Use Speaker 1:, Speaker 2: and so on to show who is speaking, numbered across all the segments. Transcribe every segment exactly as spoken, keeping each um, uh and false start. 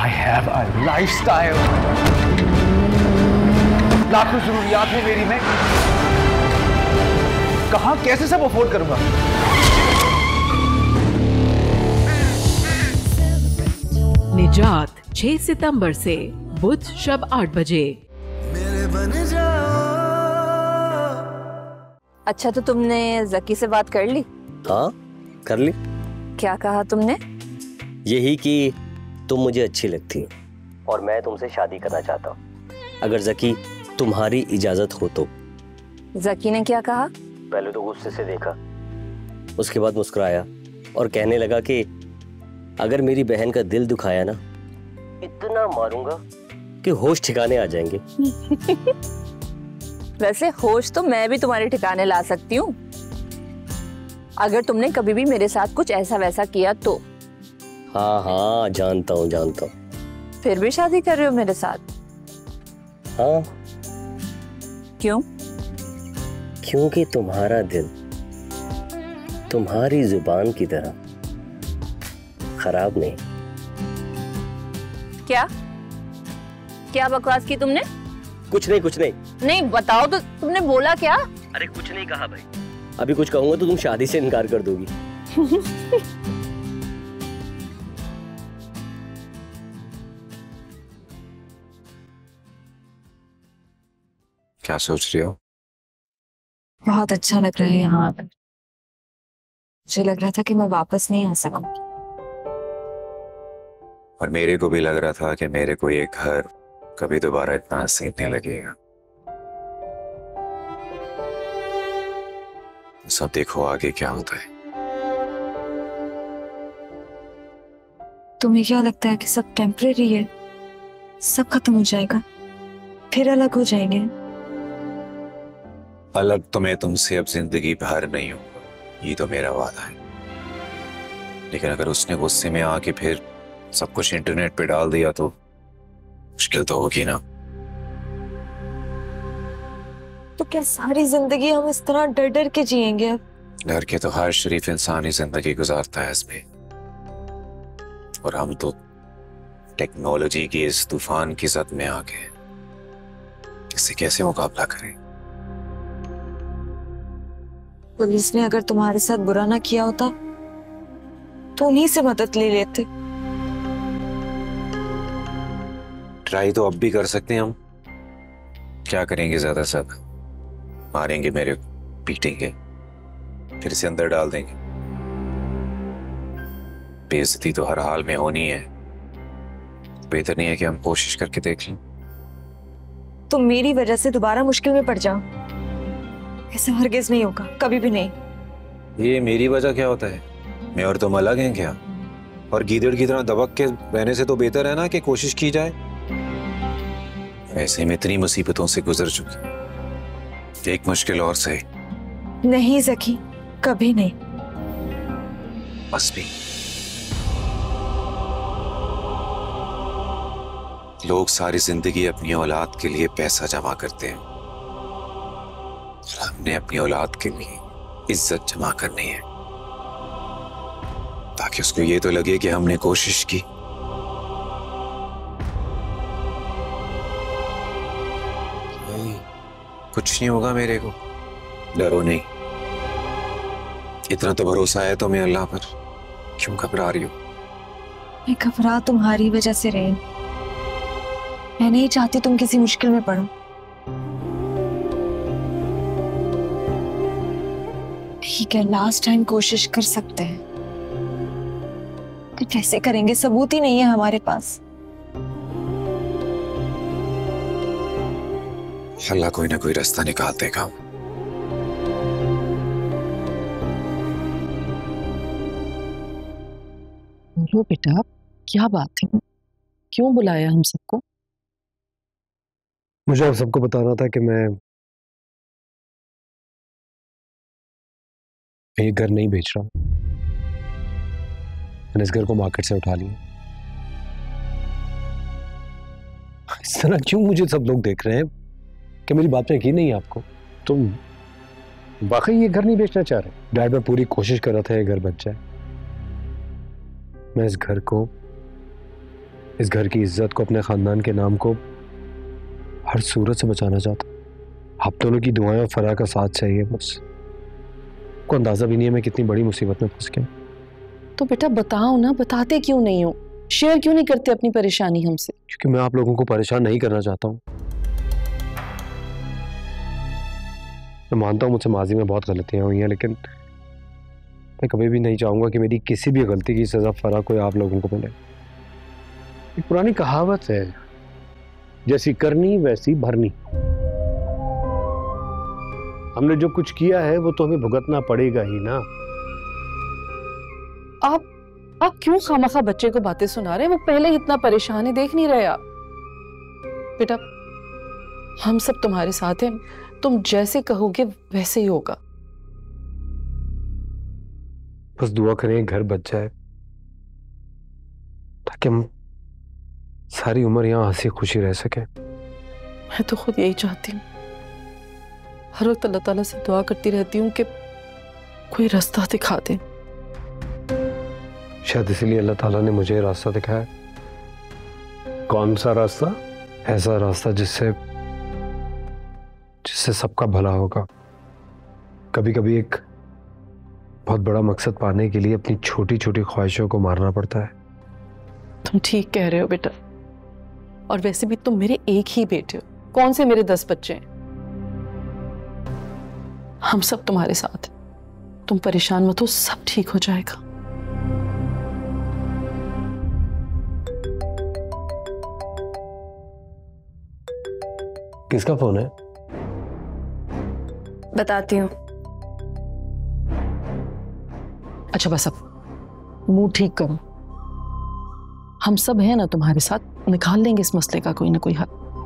Speaker 1: I have a lifestyle. लाखों जरूरियात है मेरी, मैं कहां कैसे सब अफोर्ड करूंगा?
Speaker 2: निजात छह सितंबर से बुध शब आठ बजे।
Speaker 3: मेरे बन जाओ।
Speaker 4: अच्छा, तो तुमने जकी से बात कर ली?
Speaker 5: हाँ, कर ली।
Speaker 4: क्या कहा तुमने?
Speaker 5: यही कि तुम मुझे अच्छी लगती हो और मैं तुमसे शादी करना चाहता हूँ, अगर जकी तुम्हारी इजाजत हो तो।
Speaker 4: जकी ने क्या कहा?
Speaker 5: पहले तो गुस्से से देखा, उसके बाद मुस्कुराया और कहने लगा कि अगर मेरी बहन का दिल दुखाया ना, इतना मारूंगा कि होश ठिकाने आ जाएंगे।
Speaker 4: वैसे होश तो मैं भी तुम्हारे ठिकाने ला सकती हूँ, अगर तुमने कभी भी मेरे साथ कुछ ऐसा वैसा किया तो।
Speaker 5: हाँ हाँ, जानता हूँ जानता हूँ।
Speaker 4: फिर भी शादी कर रहे हो मेरे साथ?
Speaker 5: हाँ।
Speaker 4: क्यों?
Speaker 5: क्योंकि तुम्हारा दिल तुम्हारी जुबान की तरह खराब नहीं।
Speaker 4: क्या क्या बकवास की तुमने?
Speaker 5: कुछ नहीं कुछ नहीं।
Speaker 4: नहीं बताओ तो, तुमने बोला क्या?
Speaker 5: अरे कुछ नहीं कहा भाई, अभी कुछ कहूंगा तो तुम शादी से इनकार कर दोगी।
Speaker 6: क्या सोच रही हो?
Speaker 7: बहुत अच्छा लग रहा है यहाँ पर। मुझे लग रहा था कि मैं वापस नहीं आ सकूंगी,
Speaker 6: और मेरे को भी लग रहा था कि मेरे को ये घर कभी दोबारा इतना सीखने लगेगा। सब देखो आगे क्या होता है।
Speaker 7: तुम्हें क्या लगता है कि सब टेम्परेरी है? सब खत्म हो जाएगा, फिर अलग हो जाएंगे।
Speaker 6: अलग तो मैं तुमसे अब जिंदगी भर नहीं हूँ, ये तो मेरा वादा है। लेकिन अगर उसने गुस्से में आके फिर सब कुछ इंटरनेट पे डाल दिया तो मुश्किल तो होगी ना।
Speaker 7: तो क्या सारी जिंदगी हम इस तरह डर डर के जिएंगे अब?
Speaker 6: डर के तो हर शरीफ इंसान ही जिंदगी गुजारता है इसमें, और हम तो टेक्नोलॉजी की इस तूफान की जद में आ गए, इससे कैसे मुकाबला करें?
Speaker 7: पुलिस ने अगर तुम्हारे साथ बुरा ना किया होता तो उन्हीं से मदद ले लेते।
Speaker 6: ट्राई तो अब भी कर सकते हैं हम। क्या करेंगे? ज्यादा से ज्यादा मारेंगे, मेरे पीटेंगे, फिर से अंदर डाल देंगे। बेइज्जती तो हर हाल में होनी है। बेहतर नहीं है कि हम कोशिश करके देख लें?
Speaker 7: तुम मेरी वजह से दोबारा मुश्किल में पड़ जाओ, ऐसा हरगिज नहीं होगा, कभी भी नहीं।
Speaker 6: ये मेरी वजह क्या होता है? मैं और तुम अलग हैं क्या? और गीदड़ की तरह दबक के रहने से तो बेहतर है ना कि कोशिश की जाए। ऐसे में इतनी मुसीबतों से गुजर चुकी, एक मुश्किल और सही।
Speaker 7: नहीं जकी, कभी नहीं।
Speaker 6: बस भी लोग सारी जिंदगी अपनी औलाद के लिए पैसा जमा करते हैं, और हमने अपनी औलाद के लिए इज्जत जमा करनी है, ताकि उसको ये तो लगे कि हमने कोशिश की। कुछ नहीं होगा मेरे को, डरो नहीं। इतना तो भरोसा है तुम्हें अल्लाह पर, क्यों घबरा रही हो?
Speaker 7: मैं घबरा तुम्हारी वजह से रही, मैं नहीं चाहती तुम किसी मुश्किल में पड़ो। ठीक है, लास्ट टाइम कोशिश कर सकते हैं, कैसे करेंगे? सबूत ही नहीं है हमारे पास।
Speaker 6: अल्लाह कोई ना कोई रास्ता निकाल देगा।
Speaker 2: बोलो बेटा, क्या बात है? क्यों बुलाया हम सबको?
Speaker 8: मुझे आप सबको बताना था कि मैं ये घर नहीं बेच रहा। मैंने इस घर को मार्केट से उठा लिया। इस तरह क्यों मुझे सब लोग देख रहे हैं कि मेरी बात पे यकीन नहीं है आपको? तुम वाकई ये घर नहीं बेचना चाह रहे? डैड, मैं पूरी कोशिश कर रहा था ये घर बच जाए। मैं इस घर को इस घर की इज्जत को, अपने खानदान के नाम को हर सूरत से बचाना चाहता। आप दोनों की दुआएं और फराह का साथ चाहिए बस। को अंदाजा भी नहीं है मैं कितनी बड़ी मुसीबत में फंस गया।
Speaker 9: तो बेटा बताओ ना, बताते क्यों नहीं हो? शेयर क्यों नहीं करते अपनी परेशानी हमसे?
Speaker 8: क्योंकि मैं आप लोगों को परेशान नहीं करना चाहता हूँ। मैं मानता हूँ मुझसे माजी में बहुत गलतियां हुई हैं, लेकिन मैं कभी भी नहीं चाहूंगा कि मेरी किसी भी गलती की सजा फराह कोई आप लोगों को मिले।
Speaker 10: एक पुरानी कहावत है, जैसी करनी वैसी भरनी। हमने जो कुछ किया है वो तो हमें भुगतना पड़ेगा ही ना।
Speaker 9: आप आप क्यों खामखा बच्चे को बातें सुना रहे हैं? वो पहले ही इतना परेशान है, देख नहीं रहे आप? बेटा हम सब तुम्हारे साथ हैं, तुम जैसे कहोगे वैसे ही होगा।
Speaker 8: बस दुआ करें घर बच जाए ताकि हम सारी उम्र यहाँ हंसी खुशी रह सके।
Speaker 9: मैं तो खुद यही चाहती हूँ, हर वक्त अल्लाह ताला से दुआ करती रहती हूँ कि कोई रास्ता दिखा दे।
Speaker 8: शायद इसीलिए अल्लाह ताला ने मुझे रास्ता दिखाया।
Speaker 10: कौन सा रास्ता?
Speaker 8: ऐसा रास्ता जिससे जिससे सबका भला होगा। कभी कभी एक बहुत बड़ा मकसद पाने के लिए अपनी छोटी छोटी ख्वाहिशों को मारना पड़ता है।
Speaker 9: तुम ठीक कह रहे हो बेटा, और वैसे भी तुम मेरे एक ही बेटे हो, कौन से मेरे दस बच्चे हैं? हम सब तुम्हारे साथ हैं, तुम परेशान मत हो, सब ठीक हो जाएगा।
Speaker 8: किसका फोन है?
Speaker 7: बताती हूँ।
Speaker 9: अच्छा बस अब मुंह ठीक करो, हम सब हैं ना तुम्हारे साथ, निकाल लेंगे इस मसले का कोई ना कोई हल।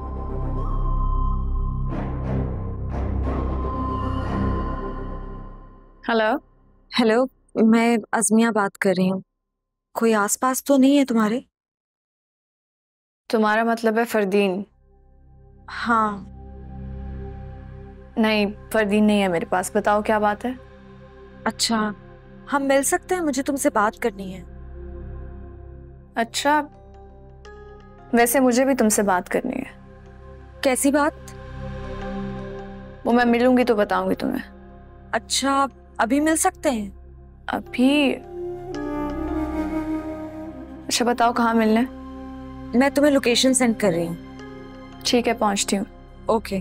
Speaker 7: हेलो हेलो, मैं अज़मिया बात कर रही हूँ। कोई आसपास तो नहीं है तुम्हारे?
Speaker 11: तुम्हारा मतलब है फरदीन?
Speaker 7: हाँ।
Speaker 11: नहीं, फरदीन नहीं है मेरे पास। बताओ क्या बात है?
Speaker 7: अच्छा, हम मिल सकते हैं? मुझे तुमसे बात करनी है।
Speaker 11: अच्छा, वैसे मुझे भी तुमसे बात करनी है।
Speaker 7: कैसी बात?
Speaker 11: वो मैं मिलूंगी तो बताऊंगी तुम्हें।
Speaker 7: अच्छा, अभी मिल सकते हैं?
Speaker 11: अभी? अच्छा बताओ कहाँ मिलना है?
Speaker 7: मैं तुम्हें लोकेशन सेंड कर रही हूँ।
Speaker 11: ठीक है, पहुंचती हूँ।
Speaker 7: ओके।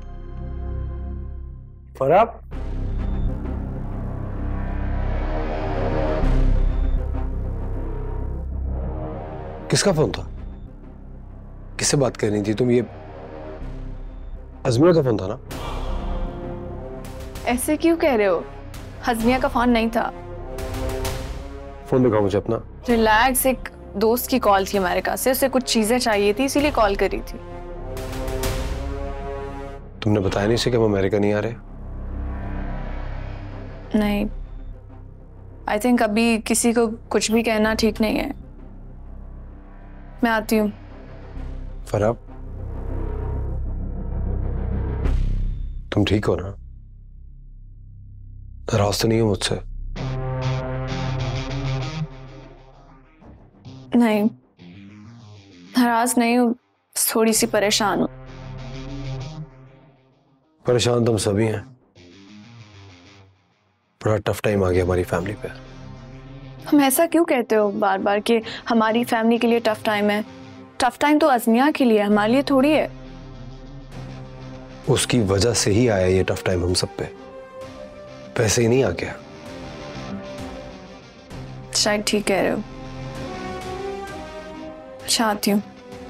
Speaker 10: फराह,
Speaker 8: किसका फोन था? किससे बात करनी थी तुम? ये अज़मिया का फोन था ना?
Speaker 11: ऐसे क्यों कह रहे हो? हज़मिया का फोन नहीं था।
Speaker 8: फोन दिखाओ मुझे अपना।
Speaker 11: रिलैक्स, एक दोस्त की कॉल थी अमेरिका से, उसे कुछ चीजें चाहिए थी इसीलिए कॉल करी थी।
Speaker 8: तुमने बताया नहीं इसे कि हम अमेरिका नहीं आ रहे?
Speaker 11: नहीं, आई थिंक अभी किसी को कुछ भी कहना ठीक नहीं है। मैं आती हूँ।
Speaker 8: फराह, तुम ठीक हो ना? नाराज तो नहीं हो मुझसे?
Speaker 11: नहीं, नाराज नहीं हूँ, थोड़ी सी परेशान हूँ।
Speaker 8: परेशान तुम सभी हैं। बड़ा टफ टाइम आ गया हमारी फैमिली पे।
Speaker 11: हम ऐसा क्यों कहते हो बार बार कि हमारी फैमिली के लिए टफ टाइम है? टफ टाइम तो अज़मिया के लिए, हमारे लिए थोड़ी है।
Speaker 8: उसकी वजह से ही आया ये टफ टाइम हम सब पे, पैसे ही नहीं आ गया।
Speaker 11: शायद ठीक कह रहे हो। चाहती हूँ।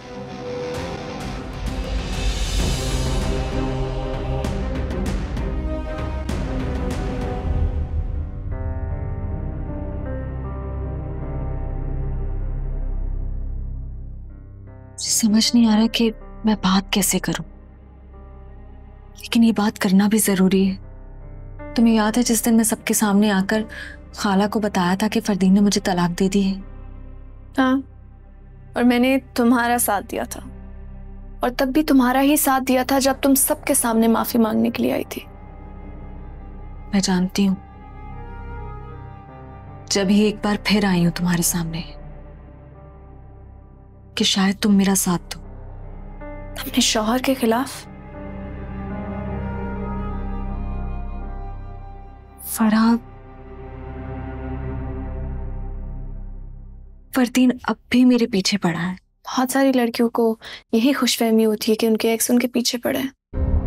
Speaker 7: समझ नहीं आ रहा कि मैं बात कैसे करूं, लेकिन ये बात करना भी जरूरी है। तुम्हें याद है जिस दिन मैं सबके सामने आकर खाला को बताया था कि फरदीन ने मुझे तलाक दे दी है?
Speaker 11: हाँ, और मैंने तुम्हारा साथ दिया था, और तब भी तुम्हारा ही साथ दिया था जब तुम सबके सामने माफी मांगने के लिए आई थी।
Speaker 7: मैं जानती हूँ, जब ही एक बार फिर आई हूं तुम्हारे सामने, कि शायद तुम मेरा साथ दो।
Speaker 11: अपने शौहर के खिलाफ?
Speaker 7: फरहा, फरदीन अब भी मेरे पीछे पड़ा है।
Speaker 11: बहुत सारी लड़कियों को यही खुशफहमी होती है कि उनके एक्स उनके पीछे पड़े हैं।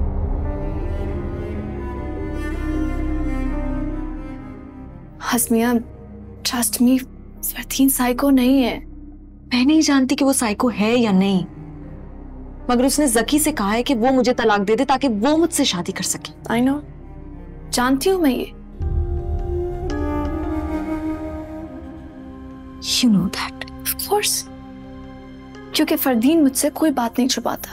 Speaker 11: Hasmiya, trust me, Fardeen psycho नहीं है।
Speaker 7: मैं नहीं जानती कि वो साइको है या नहीं, मगर उसने जकी से कहा है कि वो मुझे तलाक दे दे ताकि वो मुझसे शादी कर सके।
Speaker 11: आई नो, जानती हूँ मैं ये।
Speaker 7: You know that.
Speaker 11: Of course. क्योंकि फरदीन मुझसे कोई बात नहीं छुपाता,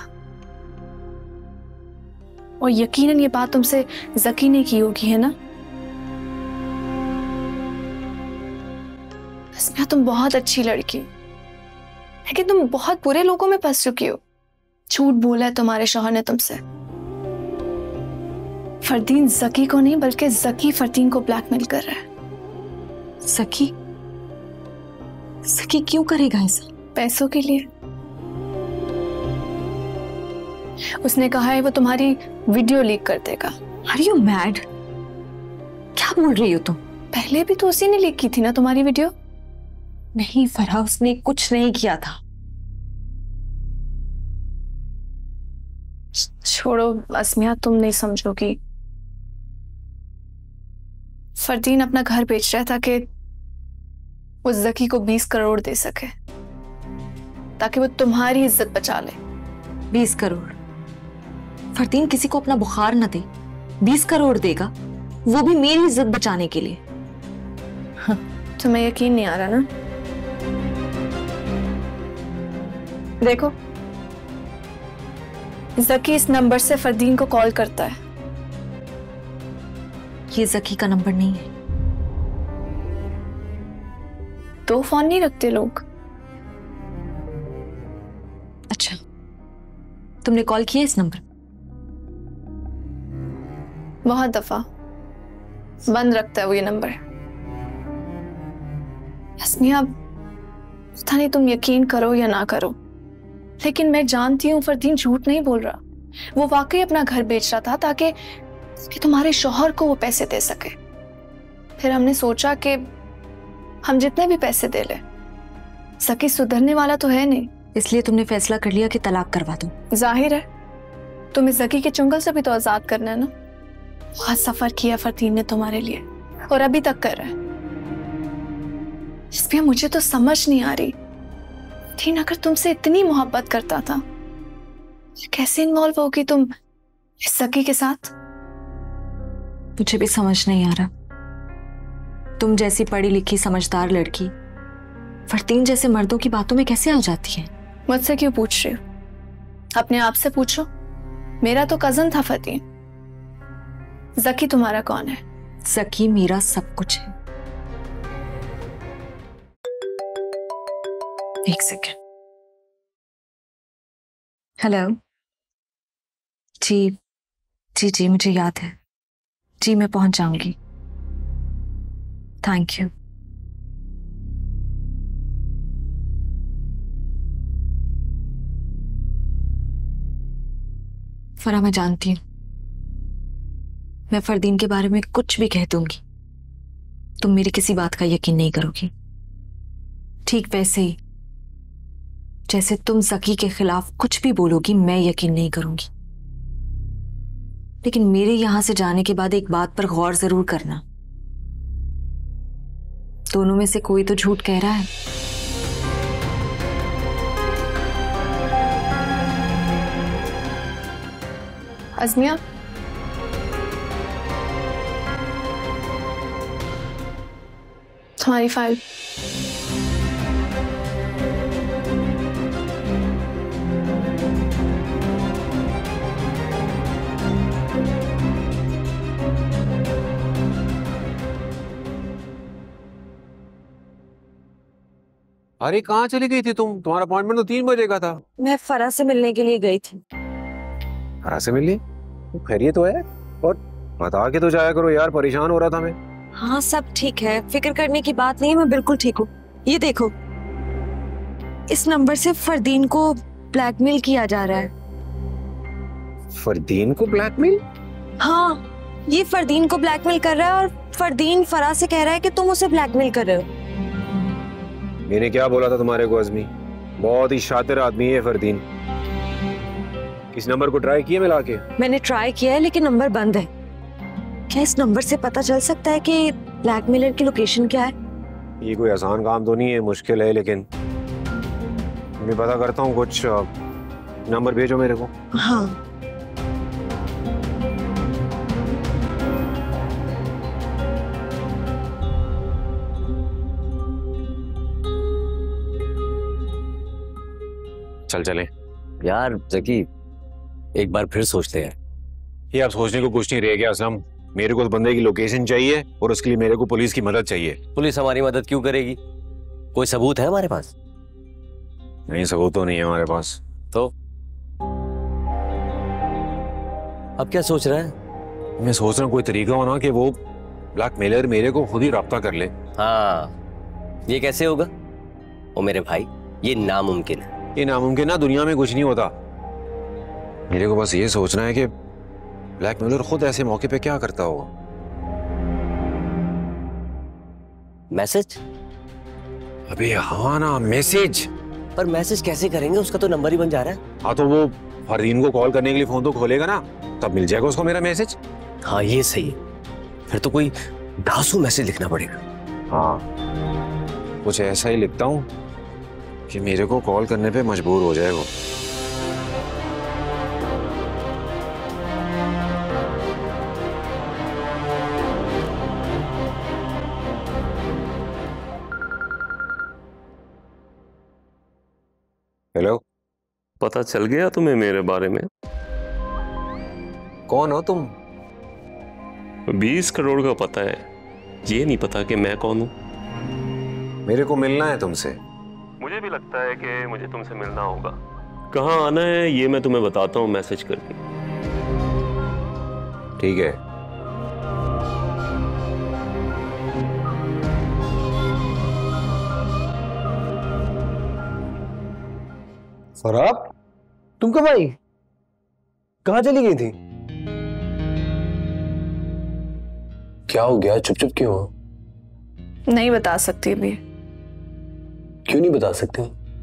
Speaker 11: और यकीनन ये बात तुमसे जकी ने की होगी, है ना? हस्मिया, तुम बहुत अच्छी लड़की हो, लेकिन तुम बहुत बुरे लोगों में फंस चुकी हो। झूठ बोला है तुम्हारे शौहर ने तुमसे। फरदीन जकी को नहीं, बल्कि जकी फरदीन को ब्लैकमेल कर रहा है।
Speaker 7: सकी? सकी क्यों करेगा ऐसा?
Speaker 11: पैसों के लिए। उसने कहा है वो तुम्हारी वीडियो लीक कर देगा।
Speaker 7: Are you mad? क्या बोल रही हो तुम?
Speaker 11: पहले भी तो उसी ने लीक की थी ना तुम्हारी वीडियो।
Speaker 7: नहीं फरहा, उसने कुछ नहीं किया था।
Speaker 11: छोड़ो अस्मिया, तुम नहीं समझोगी। फरदीन अपना घर बेच रहा है ताकि वो जकी को बीस करोड़ दे सके, ताकि वो तुम्हारी इज्जत बचा ले।
Speaker 7: बीस करोड़? फरदीन किसी को अपना बुखार न दे, बीस करोड़ देगा, वो भी मेरी इज्जत बचाने के लिए।
Speaker 11: हाँ। तुम्हें यकीन नहीं आ रहा ना? देखो, जकी इस नंबर से फरदीन को कॉल करता है।
Speaker 7: ये जकी का नंबर नहीं है।
Speaker 11: तो फोन नहीं रखते लोग।
Speaker 7: अच्छा, तुमने कॉल किया इस नंबर?
Speaker 11: बहुत दफा बंद रखता है वो ये नंबर। अस्मिया, पता नहीं तुम यकीन करो या ना करो, लेकिन मैं जानती हूँ फरदीन झूठ नहीं बोल रहा। वो वाकई अपना घर बेच रहा था ताकि कि तुम्हारे शौहर को वो पैसे दे सके। फिर हमने सोचा कि हम जितने भी पैसे दे ले, सकी सुधरने वाला तो है नहीं,
Speaker 7: इसलिए तुमने फैसला कर लिया कि तलाक करवा दूं।
Speaker 11: जाहिर है, तुम्हें जकी के चुंगल से भी तो आजाद करना है ना। बहुत सफर किया फरदीन ने तुम्हारे लिए, और अभी तक कर रहा है। इसलिए मुझे तो समझ नहीं आ रही, फरदीन अगर तुमसे इतनी मोहब्बत करता था, कैसे इन्वॉल्व होगी तुम इस जकी के साथ?
Speaker 7: मुझे भी समझ नहीं आ रहा। तुम जैसी पढ़ी लिखी समझदार लड़की फरदीन जैसे मर्दों की बातों में कैसे आ जाती है?
Speaker 11: मुझसे क्यों पूछ रही हो? अपने आप से पूछो। मेरा तो कजन था फरदीन। जकी तुम्हारा कौन है?
Speaker 7: जकी मेरा सब कुछ है। एक सेकेंड। हेलो। जी जी जी मुझे याद है। जी मैं पहुंच जाऊंगी। Thank you. फरा, मैं जानती हूं मैं फरदीन के बारे में कुछ भी कह दूंगी, तुम मेरी किसी बात का यकीन नहीं करोगी। ठीक वैसे ही जैसे तुम जकी के खिलाफ कुछ भी बोलोगी, मैं यकीन नहीं करूंगी। लेकिन मेरे यहां से जाने के बाद एक बात पर गौर जरूर करना, दोनों में से कोई तो झूठ कह रहा है।
Speaker 11: अज़मिया, तुम्हारी फाइल।
Speaker 10: अरे कहाँ चली गई थी तुम? तुम्हारा अपॉइंटमेंट तो तीन बजे का था।
Speaker 7: मैं फरा से मिलने के लिए गई थी।
Speaker 10: फरा से मिलनी? खैरियत तो है? और बता के तो जाया करो यार, परेशान हो रहा था मैं।
Speaker 7: हाँ सब ठीक है, फिक्र करने की बात नहीं है, मैं बिल्कुल ठीक हूँ। ये देखो, इस नंबर से फरदीन को ब्लैकमेल किया जा रहा है।
Speaker 10: फरदीन को ब्लैकमेल?
Speaker 7: हाँ, ये फरदीन को ब्लैकमेल कर रहा है और फरदीन फराह से कह रहा है कि तुम उसे ब्लैकमेल कर रहे हो।
Speaker 10: मैंने क्या बोला था तुम्हारे को अज़मी? बहुत ही शातिर आदमी है फरदीन। इस नंबर को ट्राई किया मिला के?
Speaker 7: मैंने ट्राई किया है लेकिन नंबर बंद है। क्या इस नंबर से पता चल सकता है कि ब्लैकमेलर की लोकेशन क्या है?
Speaker 10: ये कोई आसान काम तो नहीं है, मुश्किल है, लेकिन मैं पता करता हूँ। कुछ नंबर भेजो मेरे को।
Speaker 7: हाँ।
Speaker 10: चल चलें।
Speaker 5: यार जकी, एक बार फिर सोचते हैं।
Speaker 10: ये अब सोचने को कुछ नहीं रह गया असलम। मेरे को उस बंदे की लोकेशन चाहिए और उसके लिए मेरे को पुलिस की मदद चाहिए।
Speaker 5: पुलिस हमारी मदद क्यों करेगी? कोई सबूत है हमारे पास?
Speaker 10: नहीं, सबूत तो नहीं है हमारे पास।
Speaker 5: तो अब क्या सोच रहा है?
Speaker 10: मैं सोच रहा हूँ कोई तरीका हो ना कि वो ब्लैकमेलर मेरे को खुद ही राब्ता कर ले।
Speaker 5: हाँ, ये कैसे होगा? ओ मेरे भाई, ये नामुमकिन है।
Speaker 10: ये नामुमकिन ना, दुनिया में कुछ नहीं होता। मेरे को बस ये सोचना है कि ब्लैकमेलर खुद ऐसे मौके पे क्या करता होगा।
Speaker 5: मैसेज?
Speaker 10: अबे हाँ ना, मैसेज।
Speaker 5: पर मैसेज कैसे करेंगे? उसका तो नंबर ही बन जा रहा है।
Speaker 10: हाँ तो वो फरदीन को कॉल करने के लिए फोन तो खोलेगा ना, तब मिल जाएगा उसको मेरा मैसेज।
Speaker 5: हाँ ये सही है। फिर तो कोई धांसू मैसेज लिखना पड़ेगा।
Speaker 10: हाँ, कुछ ऐसा ही लिखता हूँ कि मेरे को कॉल करने पे मजबूर हो जाए वो। हेलो,
Speaker 12: पता चल गया तुम्हें मेरे बारे में?
Speaker 10: कौन हो तुम?
Speaker 12: बीस करोड़ का पता है, ये नहीं पता कि मैं कौन हूं।
Speaker 10: मेरे को मिलना है तुमसे।
Speaker 12: मुझे भी लगता है कि मुझे तुमसे मिलना होगा। कहाँ आना है ये मैं तुम्हें बताता हूँ मैसेज करके।
Speaker 10: ठीक है।
Speaker 8: फराह, तुम कब आई? कहाँ चली गई थी? क्या हो गया? चुप चुप क्यों हो?
Speaker 11: नहीं बता सकती अभी।
Speaker 8: क्यों नहीं बता सकते?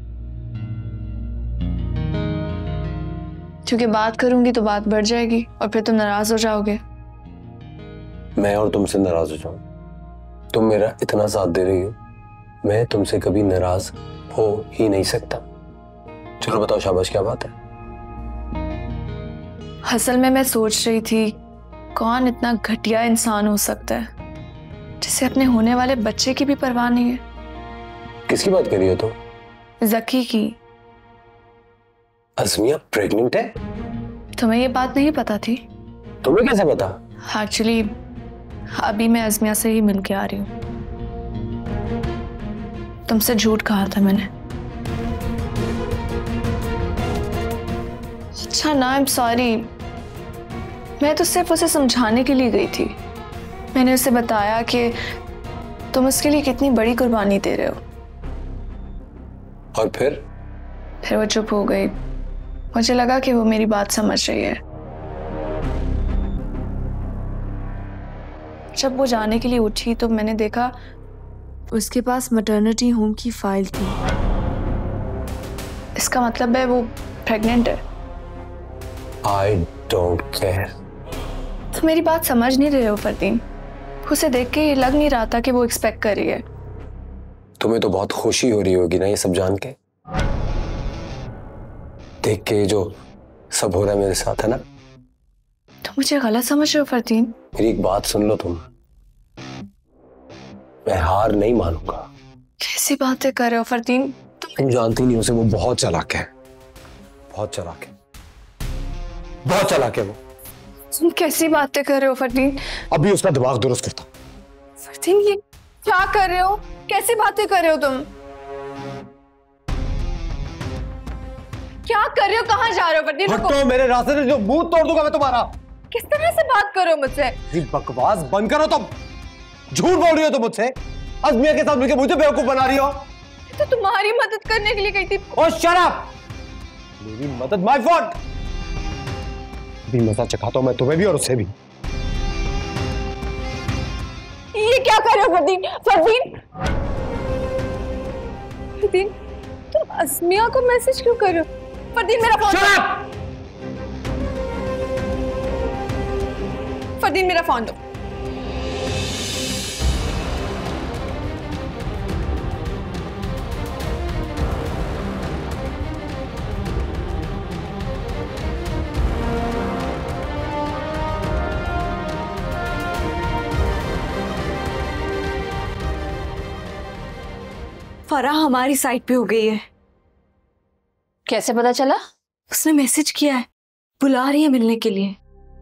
Speaker 11: क्योंकि बात करूंगी तो बात बढ़ जाएगी और फिर तुम नाराज हो जाओगे।
Speaker 8: मैं और तुमसे नाराज हो जाऊं? तुम मेरा इतना साथ दे रही हो, मैं तुमसे कभी नाराज हो ही नहीं सकता। चलो बताओ शाबाश, क्या बात है?
Speaker 11: असल में मैं सोच रही थी कौन इतना घटिया इंसान हो सकता है जिसे अपने होने वाले बच्चे की भी परवाह नहीं है।
Speaker 8: किसकी बात कर रही हो तुम?
Speaker 11: जकी की।
Speaker 8: अज़मिया प्रेग्नेंट है?
Speaker 11: तुम्हें ये बात नहीं पता थी?
Speaker 8: तुम्हें कैसे पता?
Speaker 11: एक्चुअली अभी मैं अज़मिया से ही मिल के आ रही हूँ। तुमसे झूठ कहा था मैंने। अच्छा ना, आई एम सॉरी। मैं तो सिर्फ उसे समझाने के लिए गई थी। मैंने उसे बताया कि तुम उसके लिए कितनी बड़ी कुर्बानी दे रहे हो।
Speaker 8: और फिर?
Speaker 11: फिर वो चुप हो गई। मुझे लगा कि वो मेरी बात समझ रही है। जब वो जाने के लिए उठी तो मैंने देखा उसके पास मैटरनिटी होम की फाइल थी। इसका मतलब है वो प्रेग्नेंट है।
Speaker 8: I don't care.
Speaker 11: तो मेरी बात समझ नहीं रहे हो फरदीन। उसे देख के ये लग नहीं रहा था कि वो एक्सपेक्ट कर रही है।
Speaker 8: तुम्हें तो बहुत खुशी हो रही होगी ना ये सब जान के, देख के जो सब हो रहा है मेरे साथ, है ना?
Speaker 11: तो मुझे गलत समझ रहे हो फरदीन?
Speaker 8: मेरी एक बात सुन लो तुम, मैं हार नहीं मानूंगा।
Speaker 11: कैसी बातें कर रहे हो फरदीन?
Speaker 8: तुम जानती नहीं उसे, वो बहुत चालाक है, बहुत चालाक है, बहुत चालाक है वो।
Speaker 11: तुम कैसी बातें कर रहे हो फरदीन?
Speaker 8: अभी उसका दिमाग दुरुस्त करता।
Speaker 11: फरदीन ये क्या कर रहे हो? कैसी बातें कर रहे हो तुम? क्या कर रहे हो? कहाँ जा रहे हो फरदीन?
Speaker 8: हटो मेरे रास्ते से, जो मुंह तोड़ दूंगा मैं तुम्हारा।
Speaker 11: किस तरह से बात कर रहे हो मुझसे?
Speaker 8: बकवास बंद करो तुम। झूठ बोल रही हो तुम मुझसे। अज़मिया के साथ मिलकर मुझे बेवकूफ बना रही हो।
Speaker 11: तो तुम्हारी मदद करने के लिए गई थी।
Speaker 8: Oh shut up! मेरी मदद माय फॉल्ट। भी मजा चखाता हूं मैं तुम्हें भी और उससे भी।
Speaker 11: ये क्या कर रहे हो फरदीन? फरदीन फरदीन तुम अस्मिया को मैसेज क्यों कर रहे हो? फरदीन मेरा फोन।
Speaker 8: Shut up!
Speaker 11: फरदीन मेरा फोन दो।
Speaker 7: फराह हमारी साइड पे हो गई है।
Speaker 4: कैसे पता चला?
Speaker 7: उसने मैसेज किया है, बुला रही है मिलने के लिए।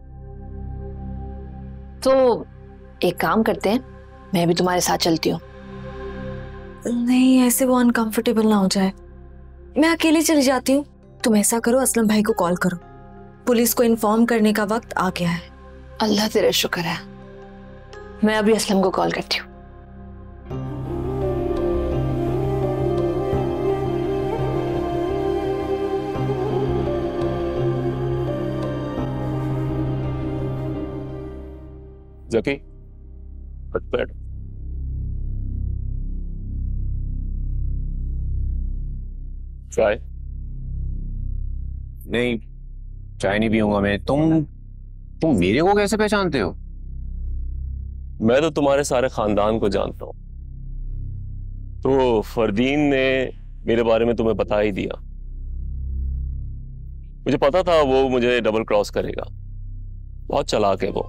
Speaker 4: तो एक काम करते हैं, मैं भी तुम्हारे साथ चलती हूँ।
Speaker 7: नहीं, ऐसे वो अनकंफर्टेबल ना हो जाए। मैं अकेली चली जाती हूँ। तुम ऐसा करो, असलम भाई को कॉल करो। पुलिस को इन्फॉर्म करने का वक्त आ गया है।
Speaker 4: अल्लाह तेरा शुक्र है। मैं अभी असलम को कॉल करती हूँ।
Speaker 12: जकी, बैठ। चाय?
Speaker 10: नहीं, चाय नहीं पीऊंगा मैं। तुम तुम मेरे को कैसे पहचानते हो?
Speaker 12: मैं तो तुम्हारे सारे खानदान को जानता हूं। तो फरदीन ने मेरे बारे में तुम्हें बता ही दिया। मुझे पता था वो मुझे डबल क्रॉस करेगा। बहुत चालाक है वो।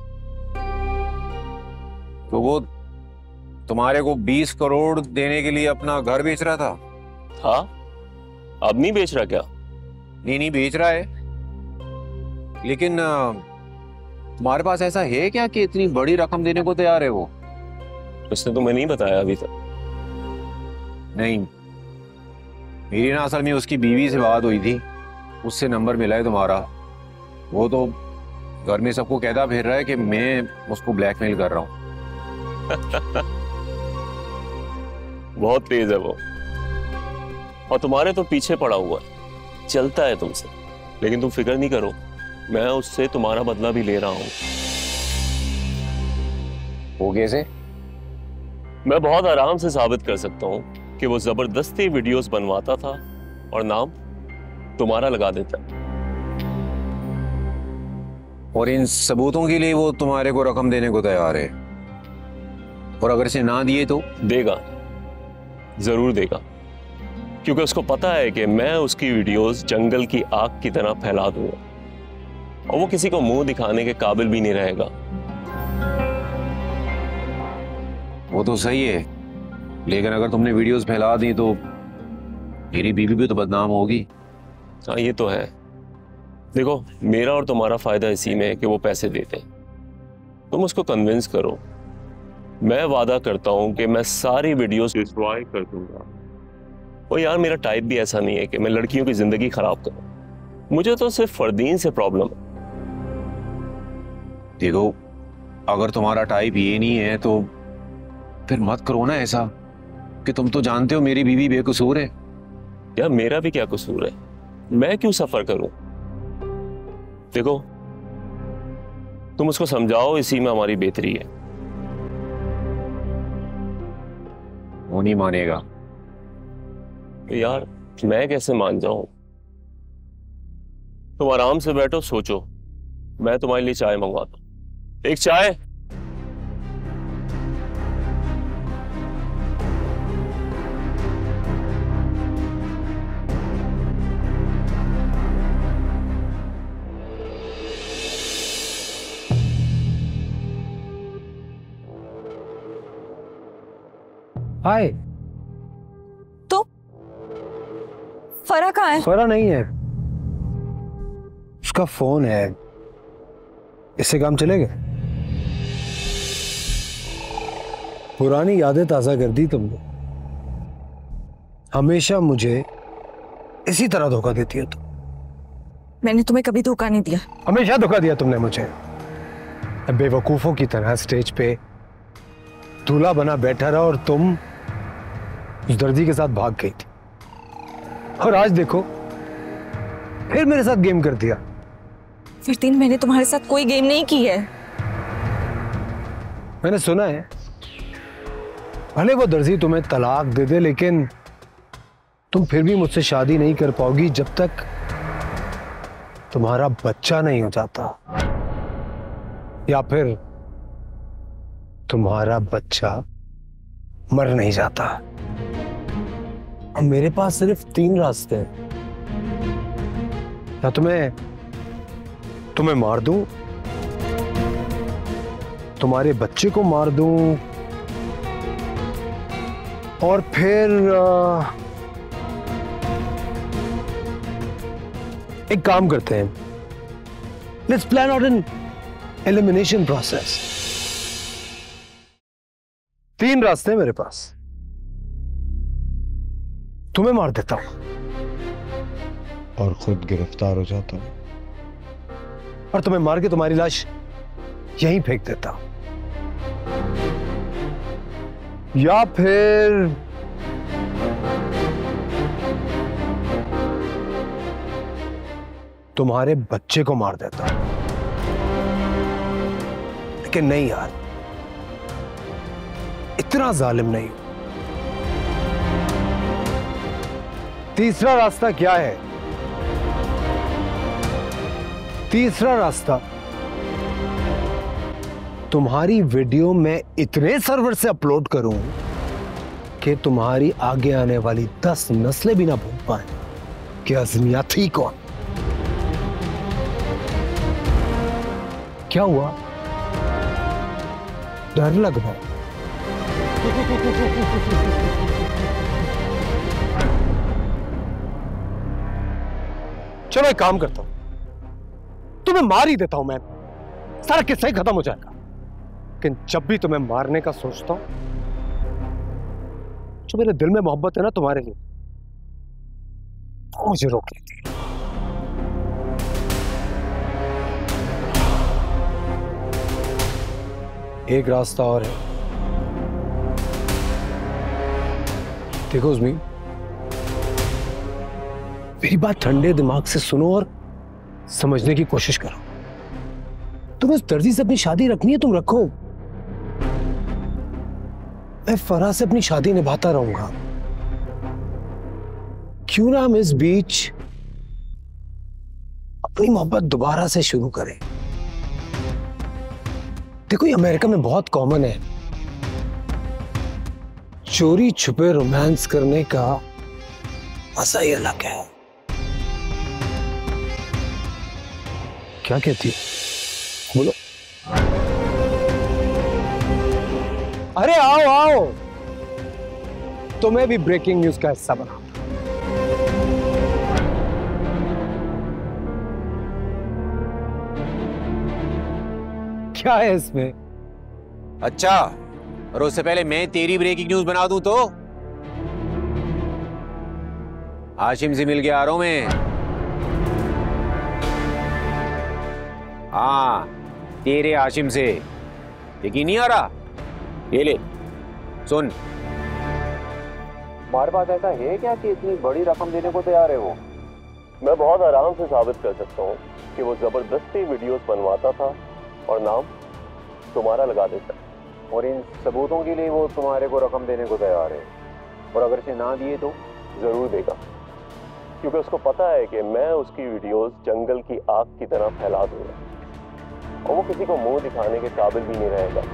Speaker 10: तो वो तुम्हारे को बीस करोड़ देने के लिए अपना घर बेच रहा था?
Speaker 12: हाँ, अब नहीं बेच रहा क्या?
Speaker 10: नहीं नहीं बेच रहा है, लेकिन तुम्हारे पास ऐसा है क्या कि इतनी बड़ी रकम देने को तैयार है वो?
Speaker 12: उसने तुम्हें नहीं बताया अभी तक?
Speaker 10: नहीं, मेरी ना असल में उसकी बीवी से बात हुई थी, उससे नंबर मिला है तुम्हारा। वो तो घर में सबको कहता फिर रहा है कि मैं उसको ब्लैकमेल कर रहा हूँ।
Speaker 12: बहुत तेज है वो, और तुम्हारे तो पीछे पड़ा हुआ है, चलता है तुमसे। लेकिन तुम फिक्र नहीं करो, मैं उससे तुम्हारा बदला भी ले रहा हूं।
Speaker 10: वो कैसे?
Speaker 12: मैं बहुत आराम से साबित कर सकता हूं कि वो जबरदस्ती वीडियोस बनवाता था और नाम तुम्हारा लगा देता।
Speaker 10: और इन सबूतों के लिए वो तुम्हारे को रकम देने को तैयार है, और अगर इसे ना दिए तो?
Speaker 12: देगा, जरूर देगा, क्योंकि उसको पता है कि मैं उसकी वीडियोस जंगल की आग की तरह फैला दूंगा और वो किसी को मुंह दिखाने के काबिल भी नहीं रहेगा।
Speaker 10: वो तो सही है, लेकिन अगर तुमने वीडियोस फैला दी तो मेरी बीवी भी तो बदनाम होगी।
Speaker 12: हाँ, ये तो है। देखो, मेरा और तुम्हारा फायदा इसी में है कि वो पैसे देते हैं। तुम उसको कन्विंस करो। मैं वादा करता हूं कि मैं सारी वीडियोस डिस्ट्रॉय कर दूंगा। और यार, मेरा टाइप भी ऐसा नहीं है कि मैं लड़कियों की जिंदगी खराब करूं। मुझे तो सिर्फ फरदीन से प्रॉब्लम है।
Speaker 10: देखो, अगर तुम्हारा टाइप ये नहीं है तो फिर मत करो ना ऐसा, कि तुम तो जानते हो मेरी बीवी बेकसूर है।
Speaker 12: यार, मेरा भी क्या कसूर है? मैं क्यों सफर करूं? देखो, तुम उसको समझाओ, इसी में हमारी बेहतरी है।
Speaker 10: वो नहीं मानेगा।
Speaker 12: तो यार, मैं कैसे मान जाऊं? तुम आराम से बैठो, सोचो। मैं तुम्हारे लिए चाय मंगवाता हूं। एक चाय।
Speaker 8: हाय।
Speaker 7: तो फरा कहाँ है?
Speaker 8: फरा नहीं है, उसका फोन है। इससे काम चलेगा? पुरानी यादें ताजा कर दी तुमने। हमेशा मुझे इसी तरह धोखा देती हो तुम।
Speaker 7: मैंने तुम्हें कभी धोखा नहीं दिया।
Speaker 8: हमेशा धोखा दिया तुमने मुझे। बेवकूफों की तरह स्टेज पे दूल्हा बना बैठा रहा और तुम उस दर्जी के साथ भाग गई थी और आज देखो फिर मेरे साथ गेम कर दिया।
Speaker 7: फरदीन, मैंने तुम्हारे साथ कोई गेम नहीं की है।
Speaker 8: मैंने सुना है भले वो दर्जी तुम्हें तलाक दे दे, लेकिन तुम फिर भी मुझसे शादी नहीं कर पाओगी जब तक तुम्हारा बच्चा नहीं हो जाता, या फिर तुम्हारा बच्चा मर नहीं जाता। अब मेरे पास सिर्फ तीन रास्ते हैं, या तुम्हें तुम्हें मार दूं, तुम्हारे बच्चे को मार दूं, और फिर आ, एक काम करते हैं, let's plan out an elimination process. तीन रास्ते हैं मेरे पास। तुम्हें मार देता हूं और खुद गिरफ्तार हो जाता हूं, और तुम्हें मार के तुम्हारी लाश यहीं फेंक देता हूं, या फिर तुम्हारे बच्चे को मार देता हूं। लेकिन नहीं यार, इतना जालिम नहीं हूं। तीसरा रास्ता क्या है? तीसरा रास्ता, तुम्हारी वीडियो मैं इतने सर्वर से अपलोड करूं कि तुम्हारी आगे आने वाली दस नस्लें भी ना भूल पाए कि अज़मिया थी कौन। क्या हुआ? डर लग रहा है? चलो एक काम करता हूं, तुम्हें मार ही देता हूं मैं, सारा किस्सा ही खत्म हो जाएगा। लेकिन जब भी तुम्हें मारने का सोचता हूं, जो मेरे दिल में मोहब्बत है ना तुम्हारे लिए, वो मुझे रोक लेती है। एक रास्ता और है। देखो उज़मी, मेरी बात ठंडे दिमाग से सुनो और समझने की कोशिश करो। तुम्हें उस दर्जी से अपनी शादी रखनी है, तुम रखो। मैं फराह से अपनी शादी निभाता रहूंगा। क्यों ना हम इस बीच अपनी मोहब्बत दोबारा से शुरू करें। देखो ये अमेरिका में बहुत कॉमन है, चोरी छुपे रोमांस करने का मजा ही अलग है। क्या कहती है? बोलो। अरे आओ आओ, तुम्हें भी ब्रेकिंग न्यूज का हिस्सा बना। क्या है इसमें?
Speaker 10: अच्छा, और उससे पहले मैं तेरी ब्रेकिंग न्यूज बना दूं तो? हाशिम से मिल के आ रहा हूं मैं। हाँ, तेरे हाशिम से। यकीन नहीं आ रहा? ये ले, सुन।
Speaker 12: हमारे पास ऐसा है क्या कि इतनी बड़ी रकम देने को तैयार है वो? मैं बहुत आराम से साबित कर सकता हूँ कि वो जबरदस्ती वीडियोस बनवाता था और नाम तुम्हारा लगा देता, और इन सबूतों के लिए वो तुम्हारे को रकम देने को तैयार है। और अगर इसे ना दिए तो जरूर देगा, क्योंकि उसको पता है कि मैं उसकी वीडियोस जंगल की आग की तरह फैला दूंगा और वो किसी को मुंह दिखाने के काबिल भी नहीं रहेगा।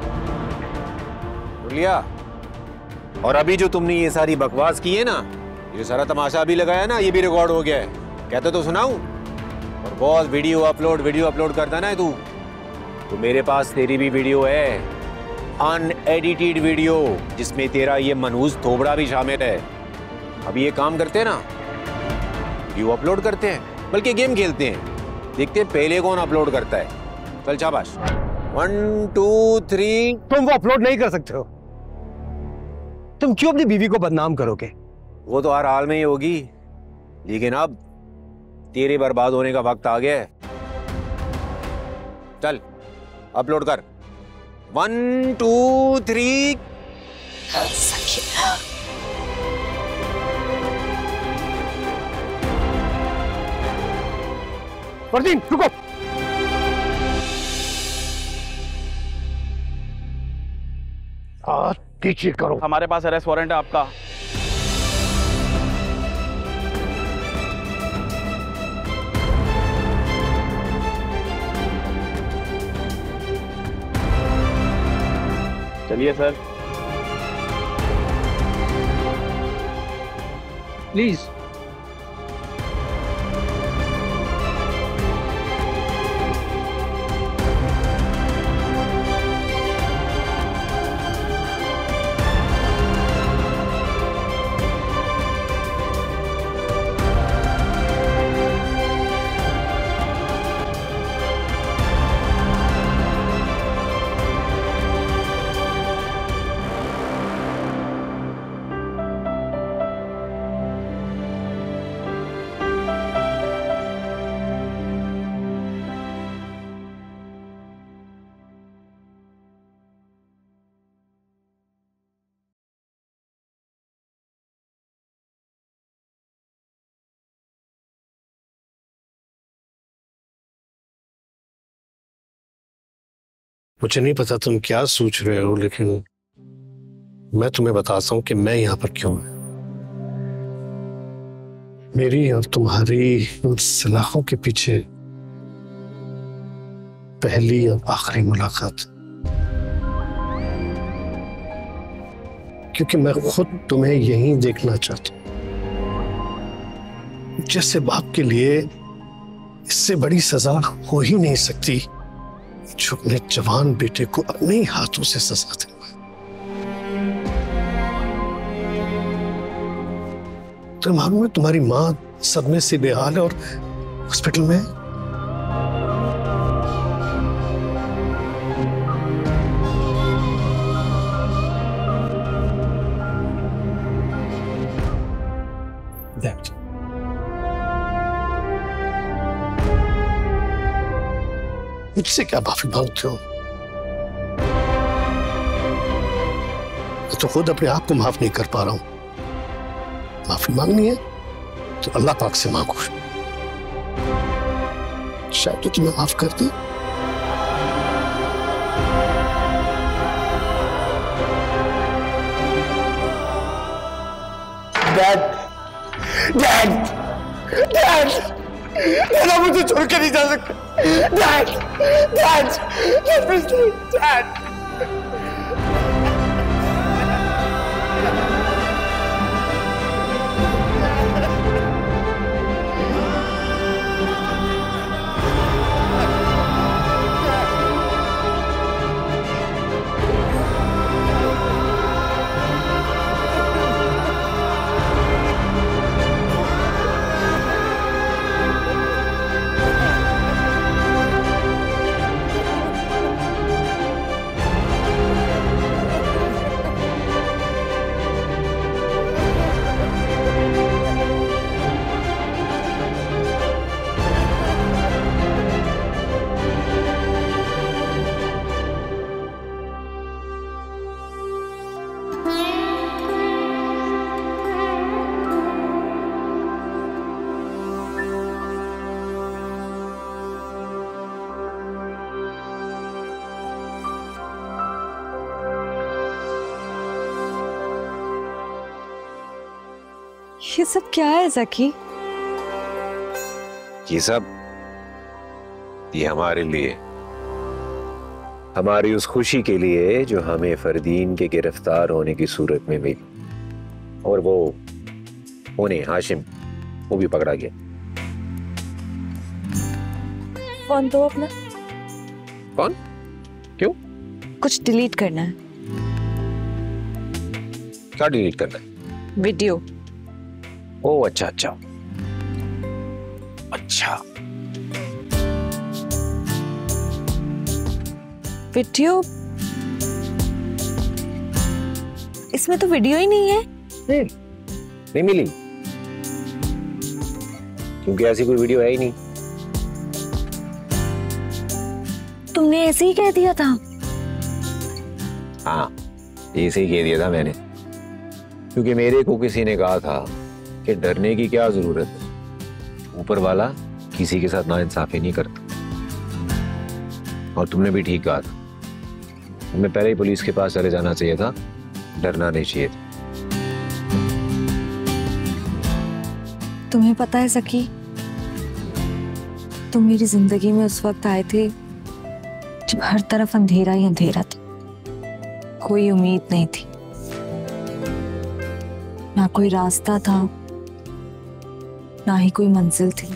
Speaker 10: लिया। और अभी जो तुमने ये सारी बकवास की है ना, ये सारा तमाशा भी लगाया ना, ये भी रिकॉर्ड हो गया है। कहते तो सुनाऊं? और बहुत वीडियो अपलोड वीडियो अपलोड करता ना है तू, तो मेरे पास तेरी भी वीडियो है, अनएडिटेड वीडियो, जिसमें तेरा ये मनहूस थोबड़ा भी शामिल है। अभी ये काम करते हैं ना, वीडियो अपलोड करते हैं, बल्कि गेम खेलते हैं, देखते हैं पहले कौन अपलोड करता है। चल शाबाश, वन टू थ्री।
Speaker 8: तुम वो अपलोड नहीं कर सकते हो। तुम क्यों अपनी बीवी को बदनाम करोगे?
Speaker 10: वो तो हर हाल में ही होगी, लेकिन अब तेरे बर्बाद होने का वक्त आ गया है। चल अपलोड कर। One two three.
Speaker 8: फरदीन रुको। हाथ पीछे करो।
Speaker 13: हमारे पास अरेस्ट वारंट है आपका। चलिए सर।
Speaker 8: प्लीज।
Speaker 14: मुझे नहीं पता तुम क्या सोच रहे हो, लेकिन मैं तुम्हें बताता हूं कि मैं यहां पर क्यों हूं। मेरी और तुम्हारी उन सलाखों के पीछे पहली और आखिरी मुलाकात, क्योंकि मैं खुद तुम्हें यहीं देखना चाहता हूं। जैसे बाप के लिए इससे बड़ी सजा हो ही नहीं सकती जो अपने जवान बेटे को अपने ही हाथों से सजा दे। तो मालूम है तुम्हारी माँ सदमे से बेहाल है और हॉस्पिटल में। That. मुझसे क्या माफी मांगते हो? मैं तो खुद अपने आप को माफ नहीं कर पा रहा हूं। माफी मांगनी है तो अल्लाह पाक से मांगो, शायद तो तुम्हें माफ कर दी।
Speaker 8: डैड, डैड, डैड, डैड आप मुझे छोड़ के नहीं जा सकते। Dad, dad, dad, dad.
Speaker 7: ये सब क्या है ज़की?
Speaker 6: ये सब ये हमारे लिए, हमारी उस खुशी के लिए जो हमें फरदीन के गिरफ्तार होने की सूरत में मिली। और वो उन्हें हाशिम वो भी पकड़ा गया।
Speaker 7: फोन दो अपना।
Speaker 6: कौन? क्यों?
Speaker 7: कुछ डिलीट करना है।
Speaker 6: क्या डिलीट करना है?
Speaker 7: वीडियो।
Speaker 6: ओह अच्छा अच्छा अच्छा।
Speaker 7: वीडियो? इसमें तो वीडियो ही नहीं है।
Speaker 6: नहीं, नहीं मिली, क्योंकि ऐसी कोई वीडियो है ही नहीं।
Speaker 7: तुमने ऐसे ही कह दिया था।
Speaker 6: हाँ, ऐसे ही कह दिया था मैंने, क्योंकि मेरे को किसी ने कहा था कि डरने की क्या जरूरत है, ऊपर वाला
Speaker 10: किसी के साथ नाइंसाफी नहीं करता। और तुमने भी ठीक कहा था, हमें पहले ही पुलिस के पास चले जाना चाहिए था, डरना नहीं चाहिए था।
Speaker 7: तुम्हें पता है सखी, तुम मेरी जिंदगी में उस वक्त आए थे जब हर तरफ अंधेरा ही अंधेरा था, कोई उम्मीद नहीं थी, ना कोई रास्ता था, ना ही कोई मंजिल थी।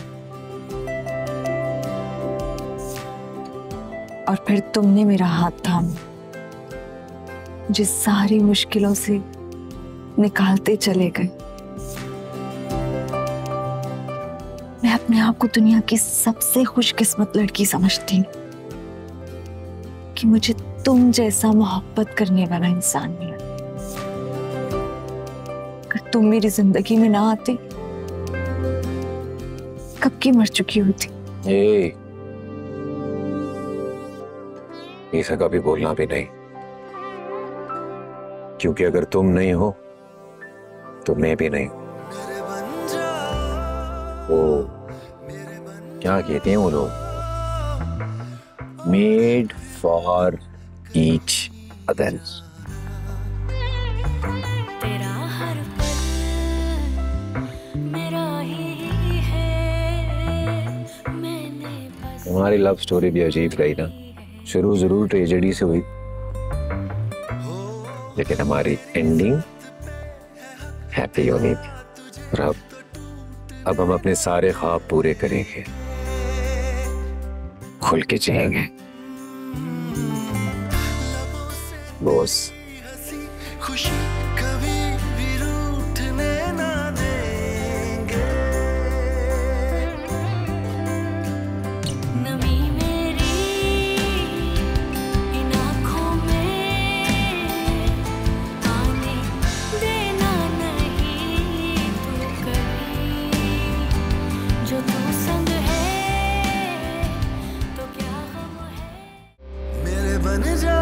Speaker 7: और फिर तुमने मेरा हाथ थामा, जिस सारी मुश्किलों से निकालते चले गए। मैं अपने आप को दुनिया की सबसे खुशकिस्मत लड़की समझती हूँ कि मुझे तुम जैसा मोहब्बत करने वाला इंसान मिला। अगर तुम मेरी जिंदगी में ना आते, कब की मर चुकी होती।
Speaker 10: ए, ऐसा कभी बोलना भी नहीं, क्योंकि अगर तुम नहीं हो तो मैं भी नहीं। वो क्या कहते हैं वो लोग, मेड फॉर ईच अदर। हमारी लव स्टोरी भी अजीब रही ना, शुरू जरूर ट्रेजेडी से हुई, लेकिन हमारी एंडिंग हैप्पी होनी थी। और अब अब हम अपने सारे ख्वाब पूरे करेंगे, खुल के जिएंगे। बॉस
Speaker 3: खुशी कभी भी रूठने ना देंगे। नमी मेरी इन आँखों में आने देना नहीं तू कभी, जो तू संग है तो क्या गम है। मेरे बन जा